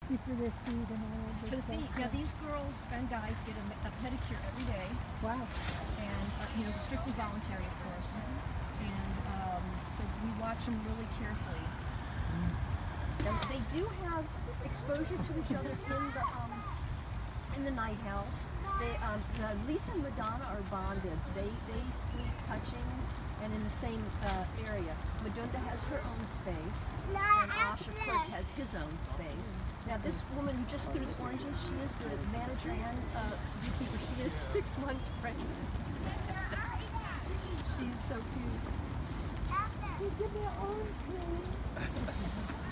For their feet and all of For the feet. Now these girls and guys get a pedicure every day. Wow. And strictly voluntary, of course. And so we watch them really carefully. And they do have exposure to each other in the night house. Lisa and Madonna are bonded. They sleep touching and in the same area. Madonna has her own space, and Ash, of course, has his own space. Now, this woman who just threw the oranges, she is the manager and zookeeper. She is 6 months pregnant. She's so cute. Give me an orange, please.